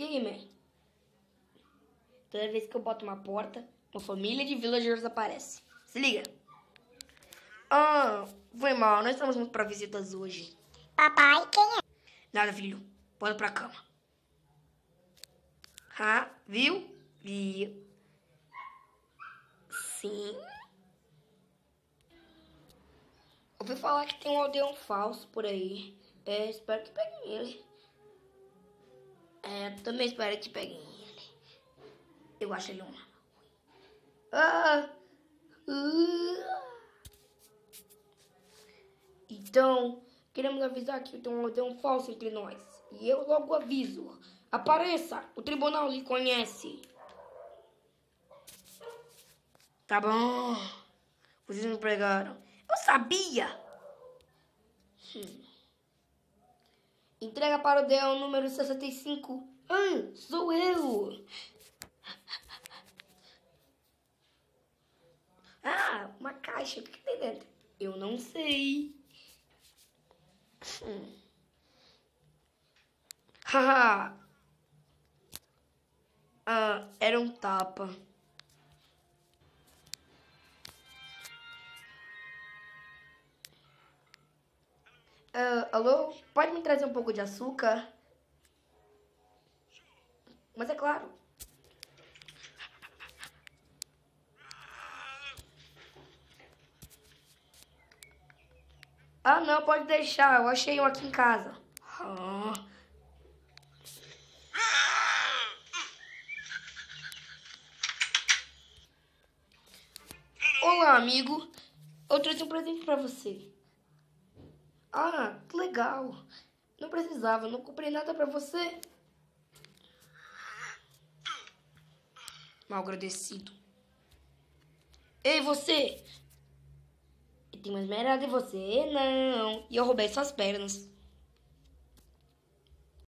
aqui, man. Toda vez que eu boto uma porta, uma família de villagers aparece. Se liga. Foi mal. Nós estamos muito pra visitas hoje. Papai, quem é? Nada, filho. Bora pra cama. Viu? Viu? Sim. Ouvi falar que tem um aldeão falso por aí. Espero que peguem ele. Também espero que peguem ele. Eu acho ele uma... Então, queremos avisar que tem um aldeão falso entre nós. E eu logo aviso. Apareça! O tribunal lhe conhece. Tá bom. Vocês me pregaram. Eu sabia! Entrega para o aldeão número 65. Sou eu! Uma caixa. O que tem dentro? Eu não sei. Era um tapa. Alô? Pode me trazer um pouco de açúcar? Mas é claro. Não, pode deixar. Eu achei um aqui em casa. Olá, amigo. Eu trouxe um presente pra você. Que legal. Não precisava, não comprei nada pra você. Mal agradecido. Ei, você! Eu tenho uma esmeralda em você, não. E eu roubei suas pernas.